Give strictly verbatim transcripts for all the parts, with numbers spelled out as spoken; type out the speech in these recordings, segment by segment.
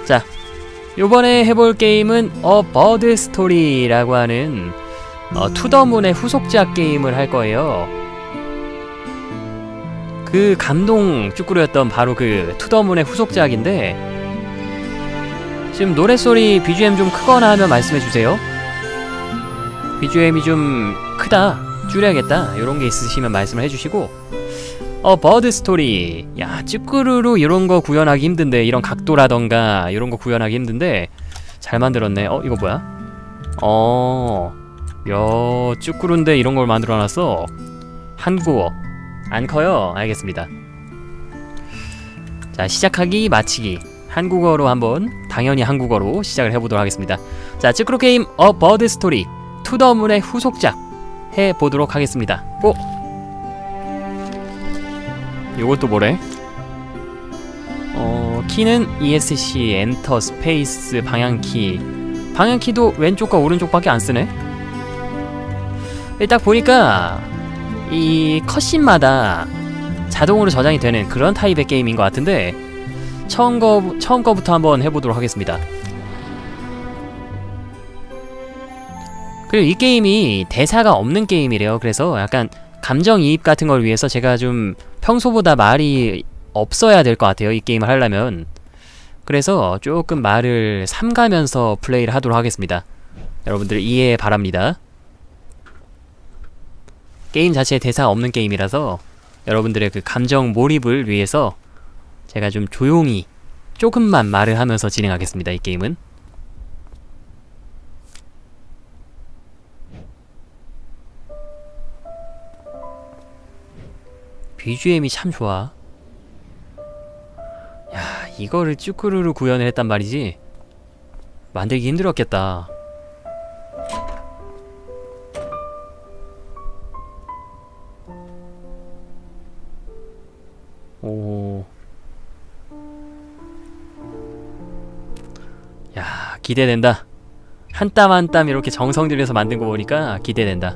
자, 요번에 해볼 게임은 어 버드 스토리라고 하는 어, 투더문의 후속작 게임을 할 거예요. 그 감동 쭈꾸루였던 바로 그 투더문의 후속작인데, 지금 노랫소리 비지엠 좀 크거나 하면 말씀해주세요. 비지엠이 좀 크다, 줄여야겠다, 요런게 있으시면 말씀을 해주시고. 어 버드 스토리, 야 쭈꾸루로 요런거 구현하기 힘든데, 이런 각도라던가 요런거 구현하기 힘든데 잘 만들었네. 어 이거 뭐야? 어... 야 쭈꾸루인데 이런걸 만들어놨어. 한국어 안 커요? 알겠습니다. 자, 시작하기 마치기 한국어로 한번, 당연히 한국어로 시작을 해보도록 하겠습니다. 자, 쭈꾸루 게임 어 버드 스토리 투더문의 후속작 해보도록 하겠습니다. 고! 요것도 뭐래? 어... 키는 이에스씨, 엔터, 스페이스, 방향키. 방향키도 왼쪽과 오른쪽밖에 안 쓰네? 딱 보니까 이 컷신마다 자동으로 저장이 되는 그런 타입의 게임인 것 같은데, 처음 거, 처음 거부터 한번 해보도록 하겠습니다. 그리고 이 게임이 대사가 없는 게임이래요. 그래서 약간 감정이입 같은 걸 위해서 제가 좀 평소보다 말이 없어야 될 것 같아요, 이 게임을 하려면. 그래서 조금 말을 삼가면서 플레이를 하도록 하겠습니다. 여러분들 이해 바랍니다. 게임 자체에 대사가 없는 게임이라서 여러분들의 그 감정 몰입을 위해서 제가 좀 조용히 조금만 말을 하면서 진행하겠습니다, 이 게임은. 비지엠이 참 좋아. 야, 이거를 쭈꾸루로 구현을 했단 말이지. 만들기 힘들었겠다. 오. 야, 기대된다. 한 땀 한 땀 이렇게 정성 들여서 만든 거 보니까 기대된다.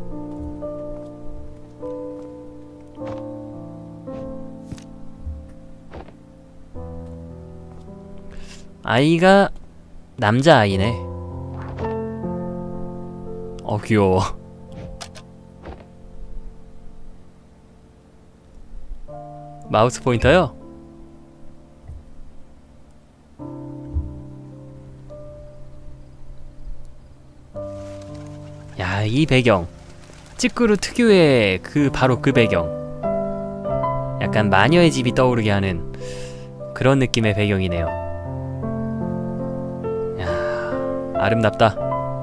아이가 남자아이네. 어 귀여워. 마우스 포인터요? 야, 이 배경 찌끄루 특유의 그 바로 그 배경, 약간 마녀의 집이 떠오르게 하는 그런 느낌의 배경이네요. 야, 아름답다.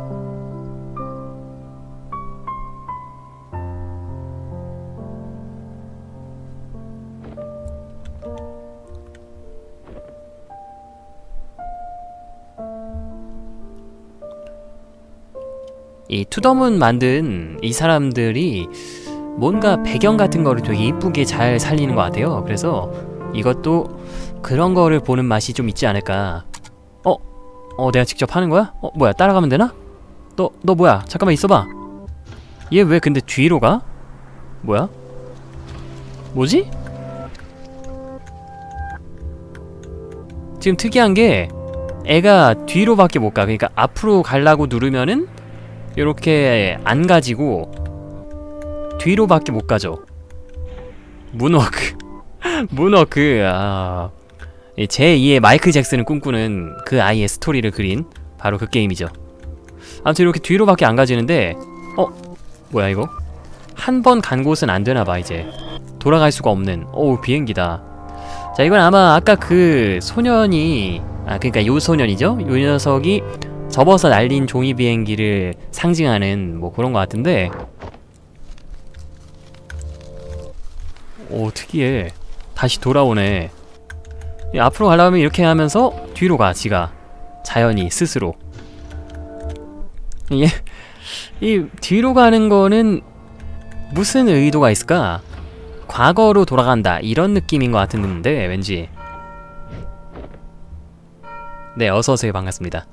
이 투더문 만든 이 사람들이 뭔가 배경 같은 거를 되게 이쁘게 잘 살리는 것 같아요. 그래서 이것도 그런 거를 보는 맛이 좀 있지 않을까. 어? 어 내가 직접 하는 거야? 어 뭐야, 따라가면 되나? 너, 너 뭐야, 잠깐만 있어봐. 얘 왜 근데 뒤로 가? 뭐야? 뭐지? 지금 특이한 게 애가 뒤로밖에 못 가. 그러니까 앞으로 가려고 누르면은 요렇게 안 가지고 뒤로밖에 못 가죠. 문워크. 문워크. 아, 제이의 마이클 잭슨을 꿈꾸는 그 아이의 스토리를 그린 바로 그 게임이죠. 아무튼 이렇게 뒤로밖에 안 가지는데, 어? 뭐야 이거? 한 번 간 곳은 안 되나봐. 이제 돌아갈 수가 없는, 어우 비행기다. 자, 이건 아마 아까 그 소년이, 아 그니까 요 소년이죠? 요 녀석이 접어서 날린 종이 비행기를 상징하는 뭐 그런 것 같은데, 오 특이해. 다시 돌아오네. 앞으로 가려면 이렇게 하면서 뒤로 가, 지가 자연히 스스로. 이, 이 뒤로 가는 거는 무슨 의도가 있을까? 과거로 돌아간다 이런 느낌인 것 같은데 왠지. 네, 어서오세요. 반갑습니다.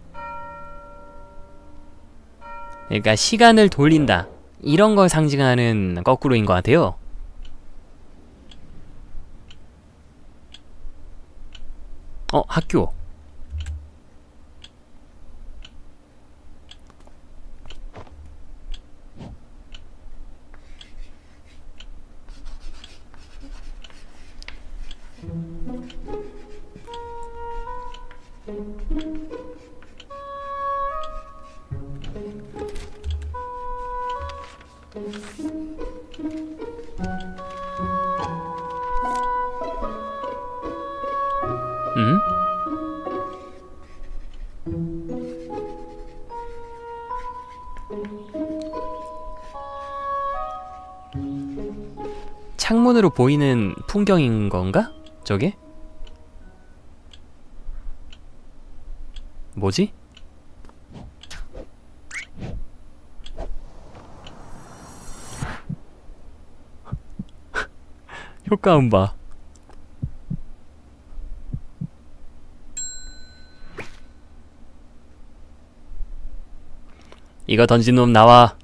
그러니까 시간을 돌린다 이런 걸 상징하는 거꾸로인 것 같아요. 어? 학교. 음? 창문으로 보이는 풍경인 건가? 저게? 뭐지? 효과음 봐. 이거 던진 놈 나와.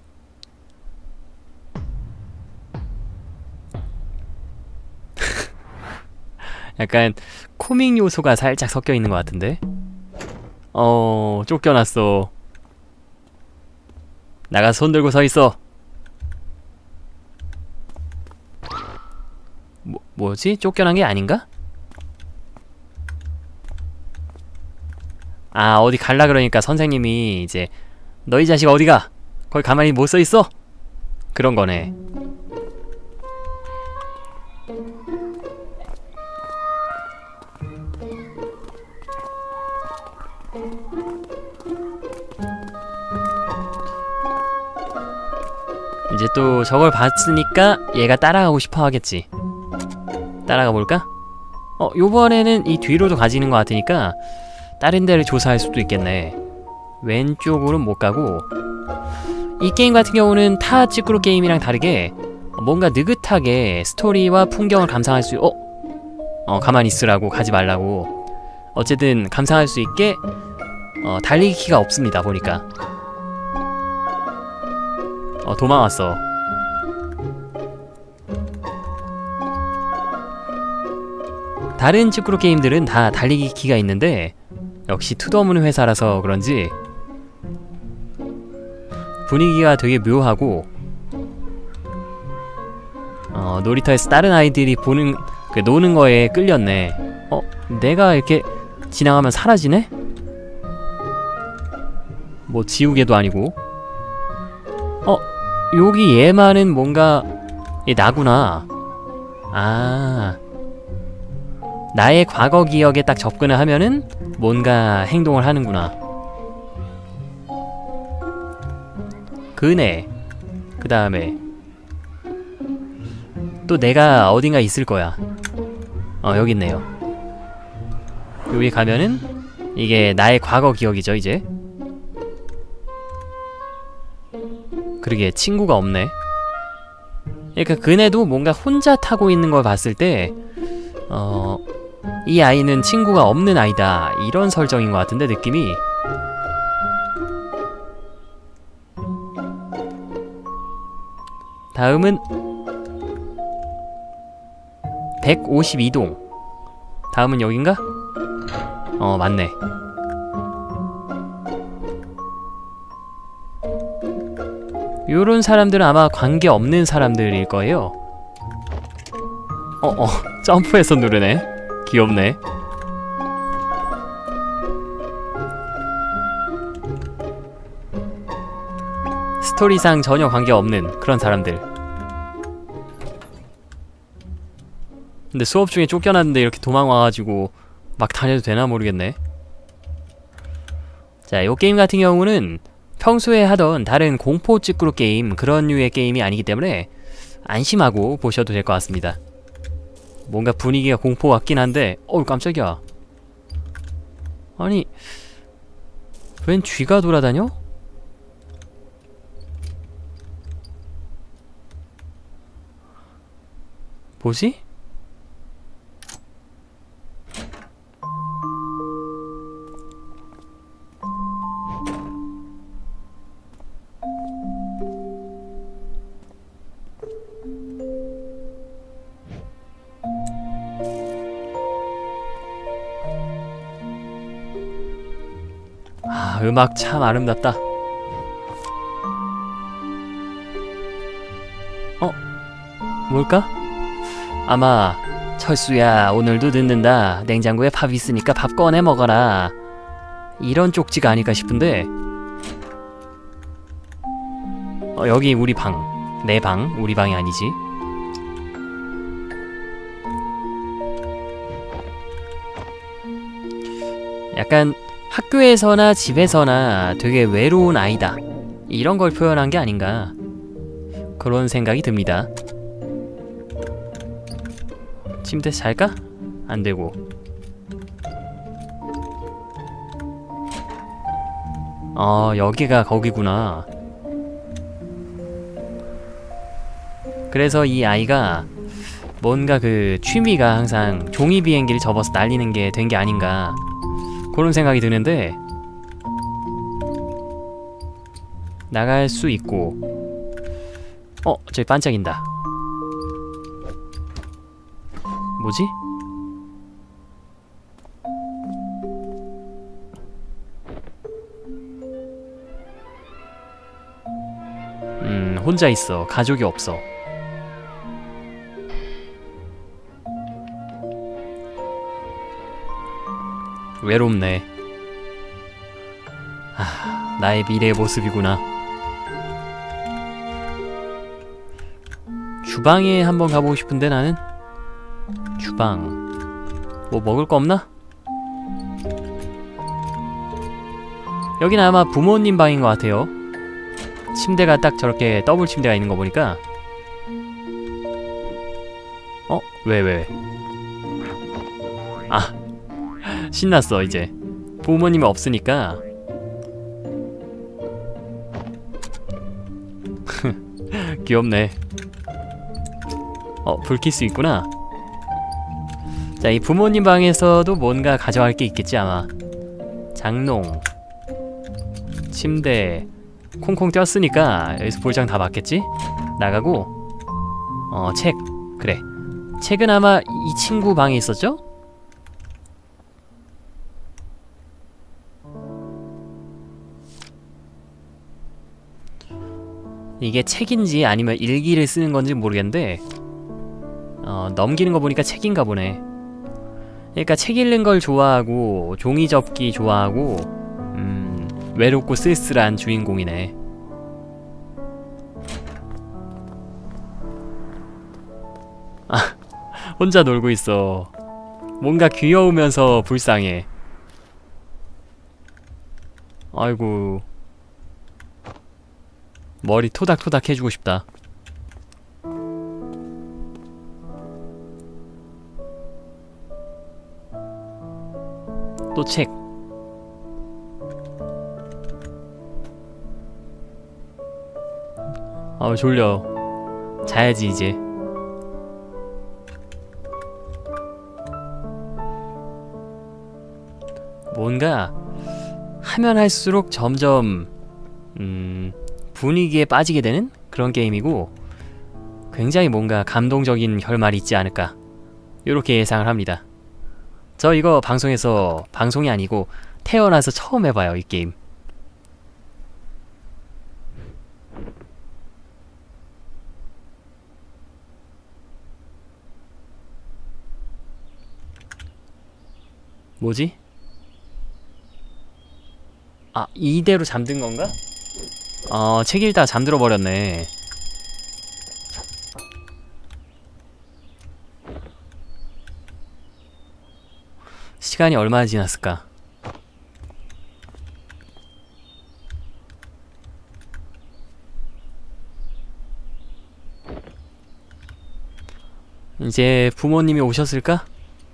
약간 코믹 요소가 살짝 섞여 있는 것 같은데? 어, 쫓겨났어. 나가 손 들고 서 있어. 뭐, 뭐지? 쫓겨난 게 아닌가? 아, 어디 갈라 그러니까 선생님이 이제 너희 자식 어디가? 거기 가만히 못 서 있어? 그런 거네. 이제 또 저걸 봤으니까 얘가 따라가고 싶어 하겠지. 따라가 볼까? 어, 요번에는 이 뒤로도 가지는 것 같으니까 다른 데를 조사할 수도 있겠네. 왼쪽으로는 못 가고, 이 게임 같은 경우는 타 찌끄로 게임이랑 다르게 뭔가 느긋하게 스토리와 풍경을 감상할 수, 어? 어, 가만히 있으라고, 가지 말라고. 어쨌든 감상할 수 있게 어, 달리기 키가 없습니다, 보니까. 어, 도망왔어. 다른 찌끄로 게임들은 다 달리기 키가 있는데 역시 투더문 회사라서 그런지 분위기가 되게 묘하고, 어, 놀이터에서 다른 아이들이 보는, 그 노는 거에 끌렸네. 어? 내가 이렇게 지나가면 사라지네? 뭐 지우개도 아니고. 어? 여기 얘만은 뭔가, 얘 나구나. 아, 나의 과거 기억에 딱 접근을 하면은 뭔가 행동을 하는구나. 그네. 그 다음에 또 내가 어딘가 있을 거야. 어, 여기 있네요. 여기 가면은 이게 나의 과거 기억이죠, 이제. 그러게 친구가 없네. 그러니까 그네도 뭔가 혼자 타고 있는 걸 봤을 때 어... 이 아이는 친구가 없는 아이다, 이런 설정인 것 같은데, 느낌이. 다음은 백오십이 동. 다음은 여긴가? 어, 맞네. 요런 사람들은 아마 관계없는 사람들일 거예요. 어, 어, 점프해서 누르네. 귀엽네. 스토리상 전혀 관계없는 그런 사람들. 근데 수업 중에 쫓겨났는데 이렇게 도망와가지고 막 다녀도 되나 모르겠네. 자, 요 게임 같은 경우는 평소에 하던 다른 공포 찌끄로 게임, 그런 류의 게임이 아니기 때문에 안심하고 보셔도 될 것 같습니다. 뭔가 분위기가 공포 같긴 한데, 어우 깜짝이야. 아니, 웬 쥐가 돌아다녀? 뭐지? 아, 음악 참 아름답다. 어? 뭘까? 아마 철수야, 오늘도 늦는다. 냉장고에 밥 있으니까 밥 꺼내 먹어라. 이런 쪽지가 아닐까 싶은데. 어, 여기 우리 방. 내 방. 우리 방이 아니지. 약간 학교에서나 집에서나 되게 외로운 아이다, 이런 걸 표현한 게 아닌가, 그런 생각이 듭니다. 침대에서 잘까? 안 되고. 어, 여기가 거기구나. 그래서 이 아이가 뭔가 그 취미가 항상 종이 비행기를 접어서 날리는 게 된 게 아닌가, 그런 생각이 드는데, 나갈 수 있고. 어, 저기 반짝인다. 뭐지? 음, 혼자 있어. 가족이 없어. 외롭네. 아, 나의 미래의 모습이구나. 주방에 한번 가보고 싶은데 나는. 주방 뭐 먹을 거 없나? 여긴 아마 부모님 방인 것 같아요. 침대가 딱 저렇게 더블 침대가 있는 거 보니까. 어? 왜 왜 왜? 아, 신났어. 이제 부모님이 없으니까. 귀엽네. 어, 불 켤 수 있구나. 자, 이 부모님 방에서도 뭔가 가져갈 게 있겠지 아마. 장롱, 침대. 콩콩 뛰었으니까 여기서 볼장 다 봤겠지? 나가고. 어, 책. 그래, 책은 아마 이 친구 방에 있었죠? 이게 책인지 아니면 일기를 쓰는 건지 모르겠는데, 어, 넘기는 거 보니까 책인가 보네. 그러니까 책 읽는 걸 좋아하고 종이 접기 좋아하고, 음, 외롭고 쓸쓸한 주인공이네. 아, 혼자 놀고 있어. 뭔가 귀여우면서 불쌍해. 아이고, 머리 토닥토닥 해주고 싶다. 또 책. 아, 졸려. 자야지 이제. 뭔가 하면 할수록 점점 음... 분위기에 빠지게 되는 그런 게임이고, 굉장히 뭔가 감동적인 결말이 있지 않을까, 요렇게 예상을 합니다. 저 이거 방송에서, 방송이 아니고 태어나서 처음 해봐요, 이 게임. 뭐지? 아, 이대로 잠든 건가? 어, 책 읽다가 잠들어 버렸네. 시간이 얼마나 지났을까? 이제 부모님이 오셨을까?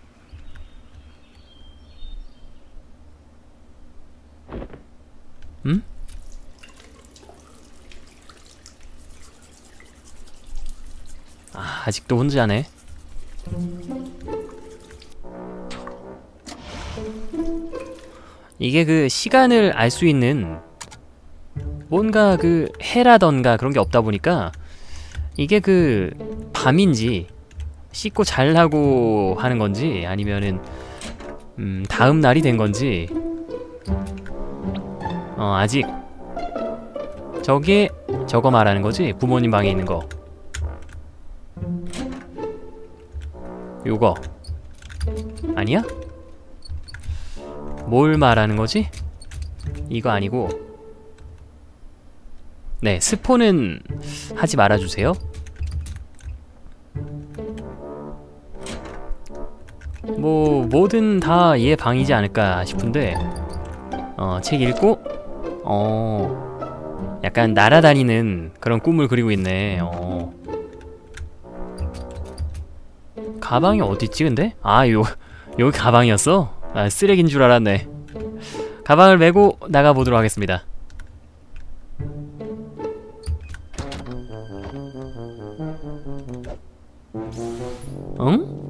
응? 아, 아직도 혼자네. 이게 그 시간을 알 수 있는 뭔가 그 해라던가 그런 게 없다 보니까, 이게 그 밤인지 씻고 잘라고 하는 건지 아니면은 음 다음 날이 된 건지, 어 아직 저게 저거 말하는 거지? 부모님 방에 있는 거. 요거 아니야? 뭘 말하는 거지? 이거 아니고 네, 스폰은 하지 말아주세요. 뭐 뭐든 다 얘 방이지 않을까 싶은데 어, 책 읽고 어 약간 날아다니는 그런 꿈을 그리고 있네. 어. 가방이 어딨지 근데? 아, 요 여기 가방이었어? 아, 쓰레기인 줄 알았네. 가방을 메고 나가보도록 하겠습니다. 응?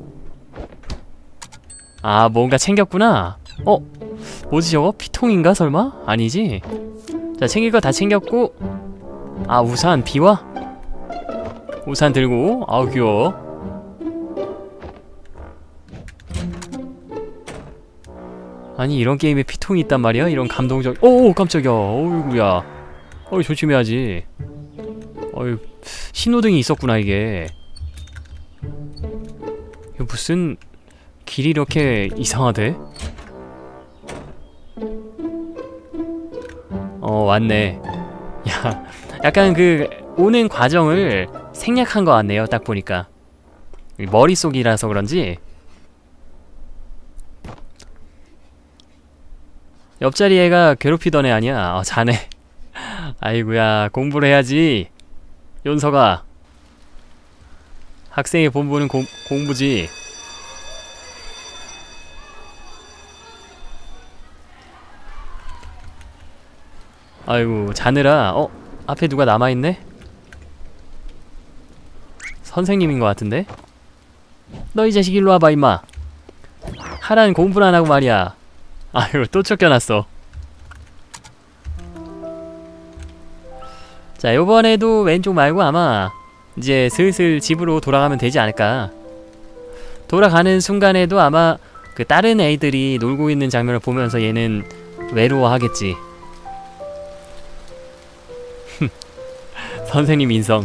아, 뭔가 챙겼구나. 어? 뭐지 저거? 피통인가 설마? 아니지? 자, 챙길 거 다 챙겼고. 아, 우산, 비와? 우산 들고. 아우 귀여워. 아니, 이런 게임에 피통이 있단 말이야? 이런 감동적. 오, 깜짝이야. 어이구야. 어이, 조심해야지. 어이, 신호등이 있었구나 이게. 이거 무슨 길이 이렇게 이상하대? 어, 왔네. 야, 약간 그 오는 과정을 생략한 것 같네요, 딱 보니까. 머릿속이라서 그런지. 옆자리 애가 괴롭히던 애 아니야? 어, 자네. 아이고야, 공부를 해야지. 윤서가. 학생의 본분은 공, 공부지. 아이고, 자느라. 어? 앞에 누가 남아있네? 선생님인 것 같은데? 너 이 자식 일로 와봐 임마. 하라는 공부를 안 하고 말이야. 아이고, 또 쫓겨났어. 자, 요번에도 왼쪽 말고 아마 이제 슬슬 집으로 돌아가면 되지 않을까. 돌아가는 순간에도 아마 그 다른 애들이 놀고 있는 장면을 보면서 얘는 외로워하겠지. 선생님 인성.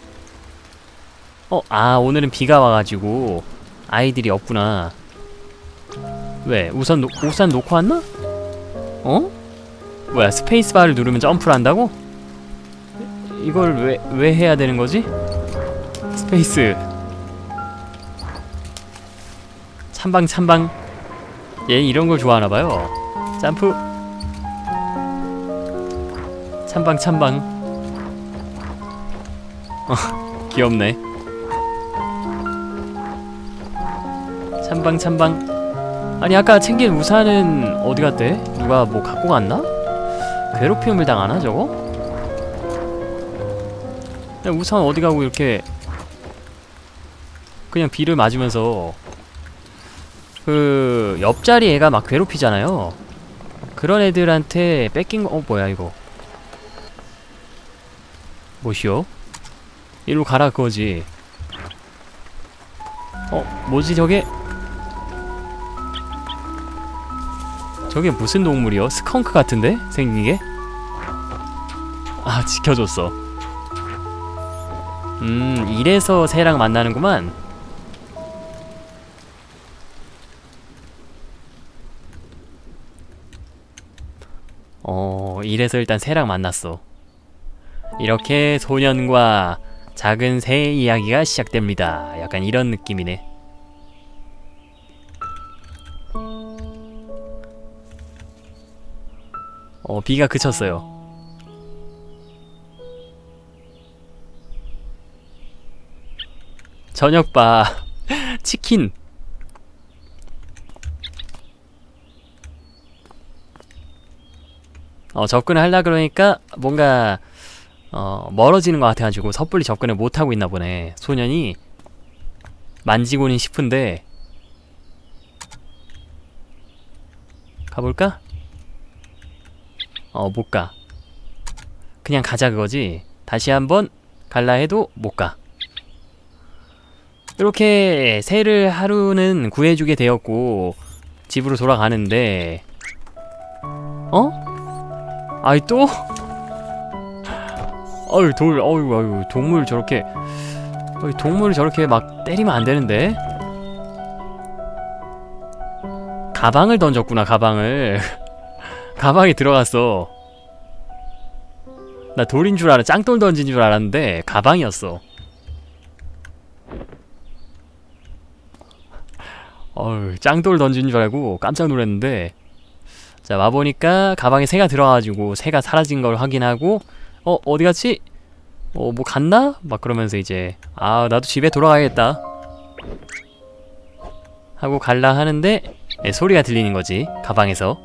어, 아, 오늘은 비가 와가지고 아이들이 없구나. 왜? 우선, 노, 우산 놓고 왔나? 어? 뭐야, 스페이스바를 누르면 점프를 한다고? 이걸 왜, 왜 해야 되는 거지? 스페이스. 찬방, 찬방. 얘 이런 걸 좋아하나봐요. 점프. 찬방, 찬방. 어, 귀엽네. 찬방, 찬방. 아니, 아까 챙긴 우산은 어디 갔대? 누가 뭐 갖고 갔나? 괴롭힘을 당하나 저거? 야, 우산 어디 가고 이렇게 그냥 비를 맞으면서 그 옆자리 애가 막 괴롭히잖아요. 그런 애들한테 뺏긴 거. 어, 뭐야 이거. 뭐시오? 이리로 가라 그거지. 어, 뭐지 저게? 저게 무슨 동물이요? 스컹크 같은데? 생긴 게? 아, 지켜줬어. 음, 이래서 새랑 만나는구만. 어, 이래서 일단 새랑 만났어. 이렇게 소년과 작은 새 이야기가 시작됩니다. 약간 이런 느낌이네. 어, 비가 그쳤어요. 저녁바. 치킨. 어, 접근을 하려 그러니까 뭔가 어, 멀어지는 것 같아가지고 섣불리 접근을 못하고 있나 보네. 소년이 만지고는 싶은데. 가볼까? 어, 못가. 그냥 가자 그거지. 다시 한번 갈라 해도 못가. 이렇게 새를 하루는 구해주게 되었고 집으로 돌아가는데. 어? 아이 또? 어이 돌, 어이, 어이, 동물 저렇게, 어이, 동물 저렇게 막 때리면 안 되는데. 가방을 던졌구나, 가방을. 가방에 들어갔어. 나 돌인 줄 알아. 짱돌 던진 줄 알았는데 가방이었어. 어휴, 짱돌 던진 줄 알고 깜짝 놀랐는데, 자, 와보니까 가방에 새가 들어가가지고 새가 사라진 걸 확인하고, 어, 어디 갔지? 어, 뭐 갔나? 막 그러면서 이제, 아, 나도 집에 돌아가야겠다 하고 갈라 하는데, 네, 소리가 들리는 거지, 가방에서.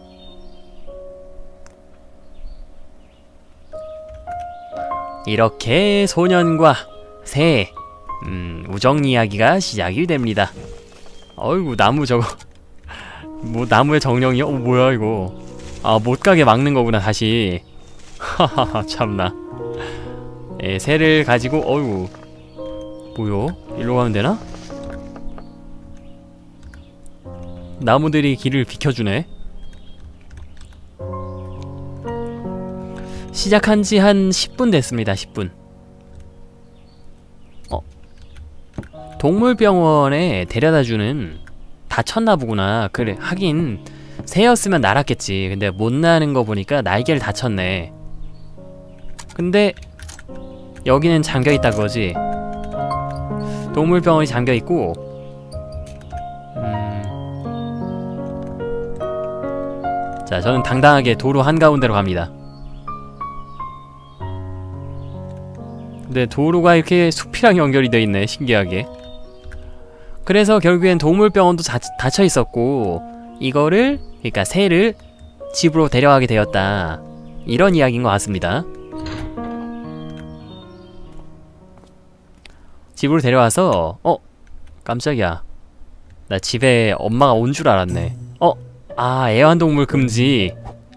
이렇게 소년과 새, 음, 우정 이야기가 시작이 됩니다. 어이구, 나무 저거 뭐 나무의 정령이요? 어, 뭐야 이거. 아, 못가게 막는 거구나 다시. 하하하, 참나. 예, 새를 가지고, 어이구, 뭐요? 일로 가면 되나? 나무들이 길을 비켜주네. 시작한지 한 십 분 됐습니다. 십 분. 어, 동물병원에 데려다주는 다쳤나 보구나. 그래, 하긴 새였으면 날았겠지. 근데 못 나는 거 보니까 날개를 다쳤네. 근데 여기는 잠겨있다 그거지. 동물병원이 잠겨있고, 음... 자, 저는 당당하게 도로 한가운데로 갑니다. 근데 도로가 이렇게 숲이랑 연결이 돼 있네, 신기하게. 그래서 결국엔 동물병원도 자, 닫혀 있었고, 이거를, 그러니까 새를 집으로 데려가게 되었다, 이런 이야기인 것 같습니다. 집으로 데려와서, 어? 깜짝이야, 나 집에 엄마가 온 줄 알았네. 어? 아, 애완동물 금지.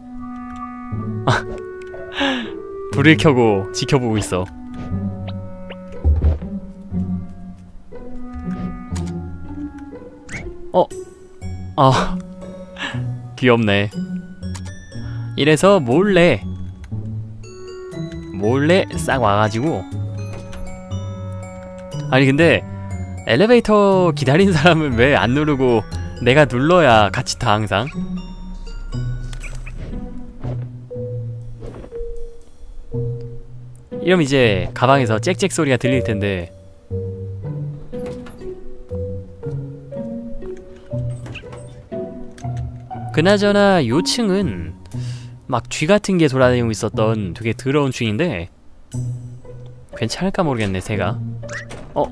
불을 켜고 지켜보고 있어. 어? 아, 귀엽네. 이래서 몰래 몰래 싹 와가지고, 아니 근데 엘리베이터 기다린 사람은 왜 안 누르고 내가 눌러야 같이 타 항상? 이러면 이제 가방에서 짹짹 소리가 들릴 텐데. 그나저나 요 층은 막 쥐 같은 게 돌아다니고 있었던 되게 더러운 층인데 괜찮을까 모르겠네, 새가. 어?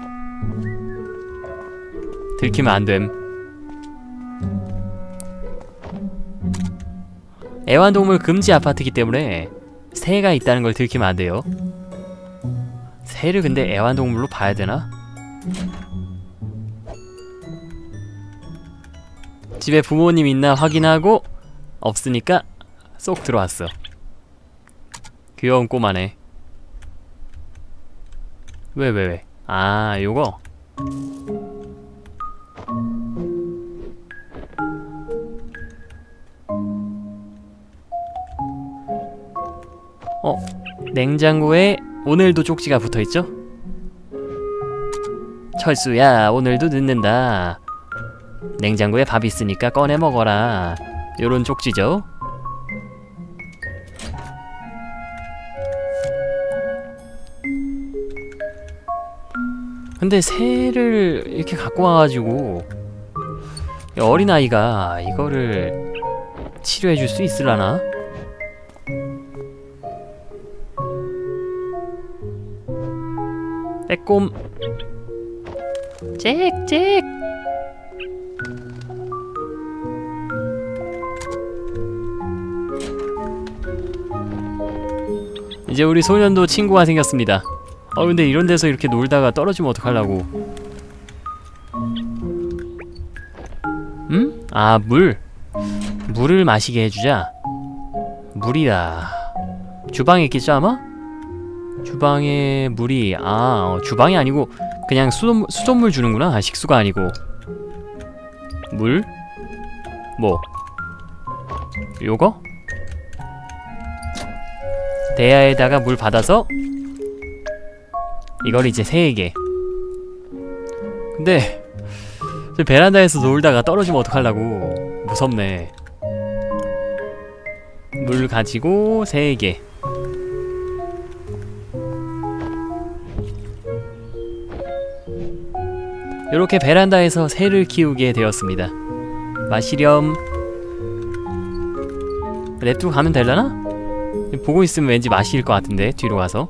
들키면 안 됨. 애완동물 금지 아파트이기 때문에 새가 있다는 걸 들키면 안 돼요. 새를 근데 애완동물로 봐야 되나? 집에 부모님 있나 확인하고 없으니까 쏙 들어왔어. 귀여운 꼬마네. 왜 왜 왜? 아, 요거? 어? 냉장고에 오늘도 쪽지가 붙어있죠? 철수야, 오늘도 늦는다. 냉장고에 밥 있으니까 꺼내 먹어라. 요런 쪽지죠. 근데 새를 이렇게 갖고 와가지고 어린아이가 이거를 치료해줄 수 있으려나? 빼꼼. 짹짹. 이제 우리 소년도 친구가 생겼습니다. 어, 근데 이런 데서 이렇게 놀다가 떨어지면 어떡하려고. 음? 아, 물. 물을 마시게 해주자. 물이다. 주방에 있겠죠 아마? 주방에 물이, 아, 어, 주방이 아니고 그냥 수돗, 수돗물 주는구나. 아, 식수가 아니고. 물? 뭐? 요거? 대야에다가 물 받아서 이걸 이제 새에게. 근데 저 베란다에서 놀다가 떨어지면 어떡하려고. 무섭네. 물 가지고 세 개. 이렇게 베란다에서 새를 키우게 되었습니다. 마시렴. 냅두고 가면 되려나? 보고 있으면 왠지 마실 것 같은데, 뒤로 가서.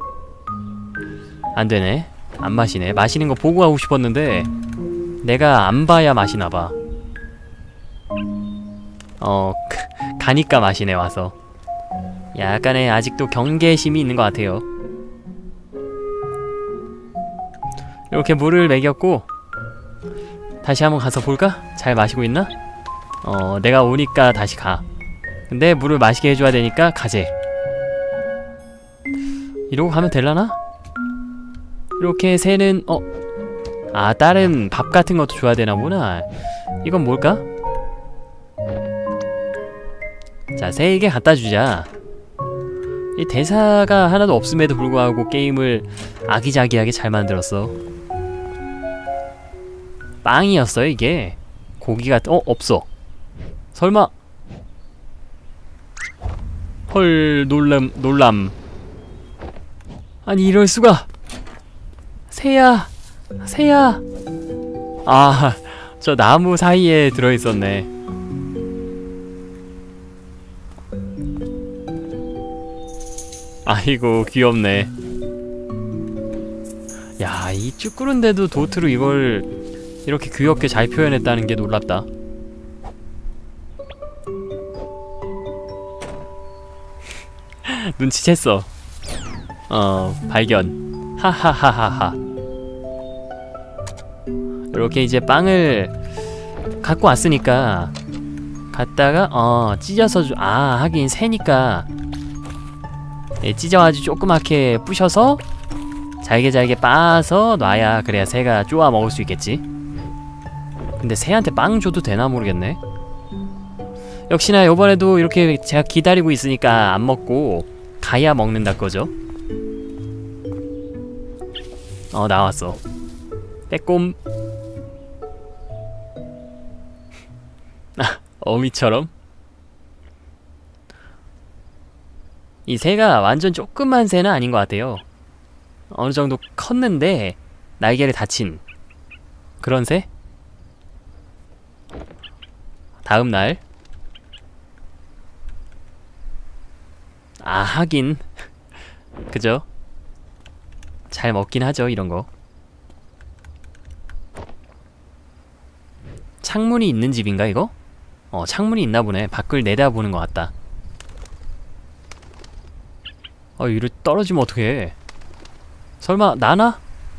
안되네. 안 마시네. 마시는 거 보고 가고 싶었는데 내가 안 봐야 마시나봐. 어... 가니까 마시네 와서. 약간의 아직도 경계심이 있는 것 같아요. 이렇게 물을 먹였고 다시 한번 가서 볼까? 잘 마시고 있나? 어... 내가 오니까 다시 가. 근데 물을 마시게 해줘야 되니까 가재. 이러고 가면 될라나? 이렇게 새는 어? 아 다른 밥 같은 것도 줘야 되나 보나. 이건 뭘까? 자, 새에게 갖다 주자. 이 대사가 하나도 없음에도 불구하고 게임을 아기자기하게 잘 만들었어. 빵이었어요 이게. 고기가 어? 없어. 설마. 헐 놀람 놀람. 아니 이럴 수가. 새야 새야. 아 저 나무 사이에 들어있었네. 아이고 귀엽네. 야, 이 쭈꾸른데도 도트로 이걸 이렇게 귀엽게 잘 표현했다는 게 놀랍다. 눈치챘어. 어, 발견. 하하하하하. 이렇게 이제 빵을 갖고 왔으니까 갖다가 어 찢어서 주... 아 하긴 새니까 예, 찢어가지고 조그맣게 부셔서 잘게 잘게 빻아서 놔야 그래야 새가 쪼아 먹을 수 있겠지. 근데 새한테 빵 줘도 되나 모르겠네. 역시나 요번에도 이렇게 제가 기다리고 있으니까 안 먹고 가야 먹는다 거죠. 어 나왔어. 빼꼼. 아 어미처럼. 이 새가 완전 조그만 새는 아닌 것 같아요. 어느 정도 컸는데 날개를 다친 그런 새? 다음 날. 아 하긴 그죠? 잘 먹긴 하죠 이런 거. 창문이 있는 집인가 이거? 어 창문이 있나 보네. 밖을 내다보는 것 같다. 어 이리 떨어지면 어떡해. 설마 나나?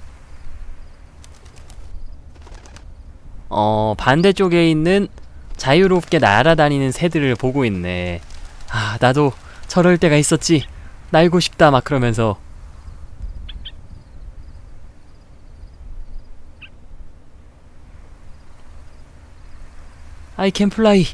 어 반대쪽에 있는 자유롭게 날아다니는 새들을 보고 있네. 아 나도 저럴 때가 있었지. 날고 싶다 막 그러면서. I can fly.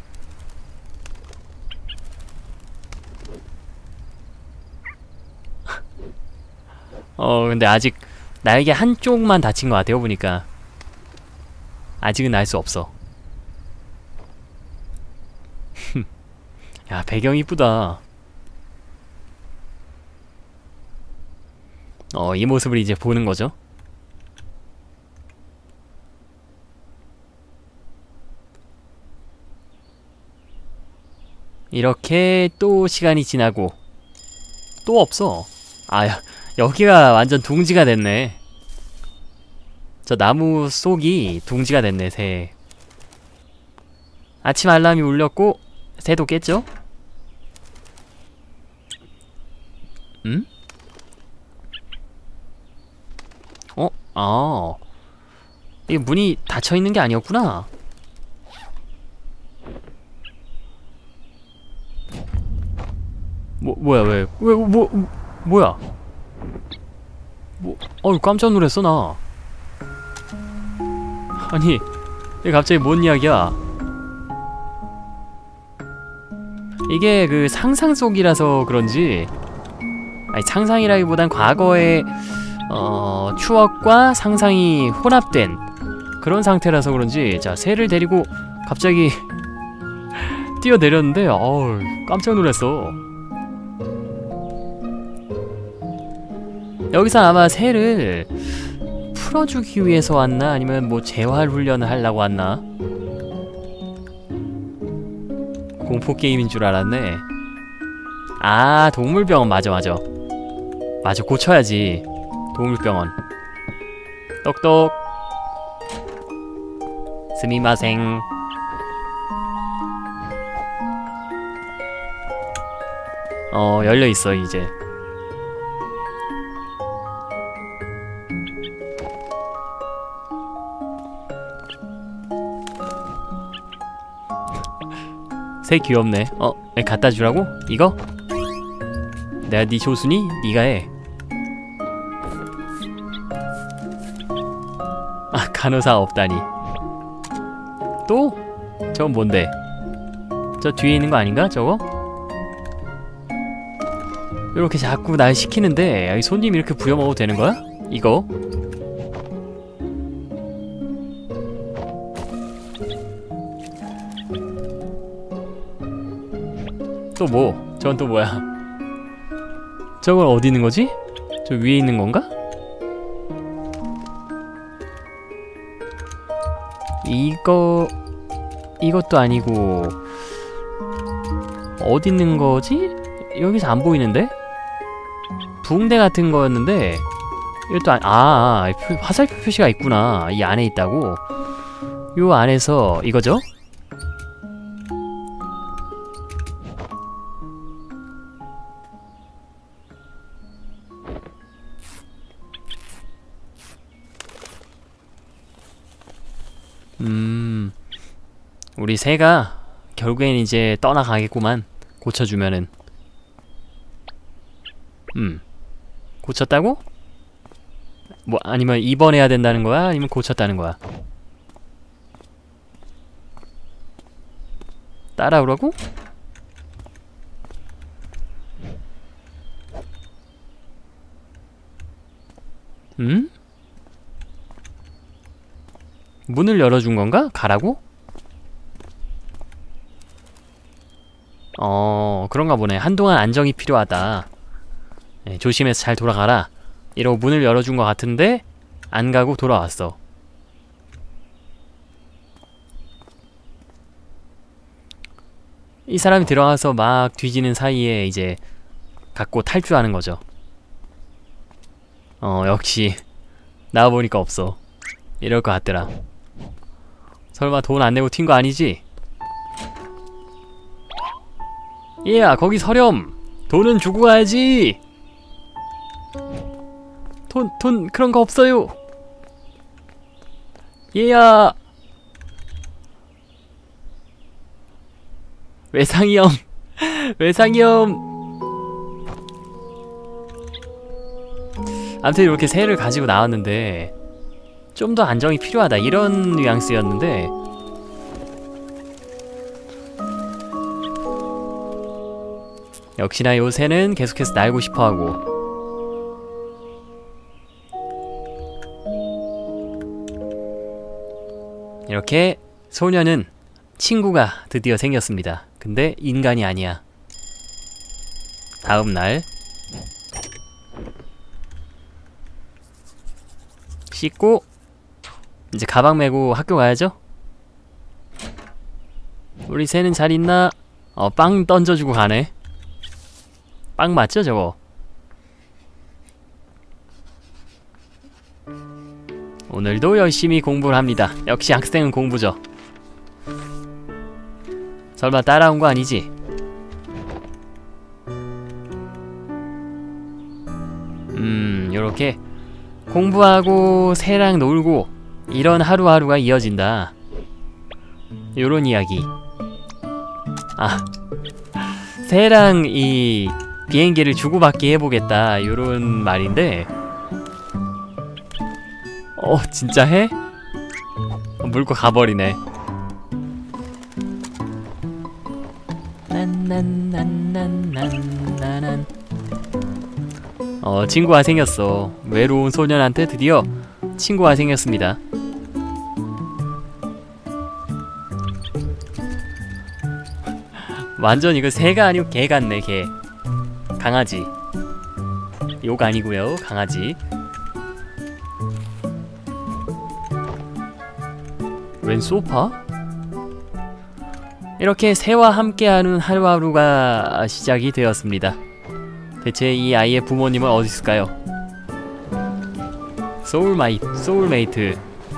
어 근데 아직 날개 한쪽만 다친 것 같아요 보니까. 아직은 날 수 없어. 야 배경 이쁘다. 어 이 모습을 이제 보는 거죠. 이렇게 또 시간이 지나고 또 없어. 아 여기가 완전 둥지가 됐네. 저 나무 속이 둥지가 됐네. 새. 아침 알람이 울렸고 새도 깼죠? 응? 어? 아 이게 문이 닫혀있는 게 아니었구나. 뭐, 뭐야 왜 왜 뭐 뭐야 뭐 어이 깜짝 놀랐어 나. 아니 이게 갑자기 뭔 이야기야. 이게 그 상상 속이라서 그런지, 아니 상상이라기보단 과거의 어 추억과 상상이 혼합된 그런 상태라서 그런지, 자 새를 데리고 갑자기 뛰어내렸는데 어우 깜짝 놀랐어. 여기서 아마 새를 풀어주기 위해서 왔나? 아니면 뭐 재활 훈련을 하려고 왔나? 공포게임인 줄 알았네. 아, 동물병원. 맞아 맞아 맞아, 고쳐야지. 동물병원. 똑똑. 스미마생. 어, 열려있어 이제. 새 귀엽네. 어? 갖다 주라고? 이거? 내가 네 조순이? 네가 해. 아, 간호사 없다니. 또? 저건 뭔데? 저 뒤에 있는 거 아닌가? 저거? 이렇게 자꾸 날 시키는데 손님 이렇게 부려먹어도 되는 거야? 이거? 또 뭐? 저건 또 뭐야? 저건 어디 있는 거지? 저 위에 있는 건가? 이거... 이것도 아니고... 어디 있는 거지? 여기서 안 보이는데? 붕대 같은 거였는데 이것도 아... 아... 화살표 표시가 있구나. 이 안에 있다고? 요 안에서 이거죠? 음... 우리 새가 결국엔 이제 떠나가겠구만. 고쳐주면은. 음... 고쳤다고? 뭐 아니면 입원해야 된다는 거야? 아니면 고쳤다는 거야? 따라오라고? 음? 문을 열어준 건가? 가라고? 어... 그런가 보네. 한동안 안정이 필요하다. 네, 조심해서 잘 돌아가라. 이러고 문을 열어준 것 같은데 안 가고 돌아왔어. 이 사람이 들어가서 막 뒤지는 사이에 이제 갖고 탈주하는 거죠. 어, 역시 나와보니까 없어. 이럴 것 같더라. 설마 돈 안 내고 튄 거 아니지? 얘야, 거기 서렴! 돈은 주고 가야지! 돈, 돈, 그런 거 없어요! 얘야! 외상이염! 외상이염! 아무튼 이렇게 새를 가지고 나왔는데 좀 더 안정이 필요하다, 이런 뉘앙스였는데 역시나 요 새는 계속해서 날고 싶어하고. 이렇게 소녀는 친구가 드디어 생겼습니다. 근데 인간이 아니야. 다음날 씻고 이제 가방 메고 학교 가야죠? 우리 새는 잘 있나? 어, 빵 던져주고 가네. 빵 맞죠, 저거? 오늘도 열심히 공부를 합니다. 역시 학생은 공부죠. 설마 따라온 거 아니지? 음, 요렇게 공부하고 새랑 놀고 이런 하루하루가 이어진다. 요런 이야기. 아, 새랑 이 비행기를 주고받기 해보겠다, 요런 말인데 어, 진짜 해? 물고 가버리네. 난난난난난난난. 어, 친구가 생겼어. 외로운 소년한테 드디어 친구가 생겼습니다. 완전 이거 새가 아니고 개 같네. 개. 강아지. 욕 아니고요. 강아지. 웬 소파? 이렇게 새와 함께하는 하루하루가 시작이 되었습니다. 대체 이 아이의 부모님은 어디 있을까요? 소울마이트, 소울메이트.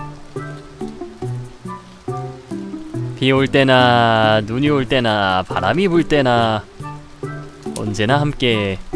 비 올 때나 눈이 올 때나 바람이 불 때나 언제나 함께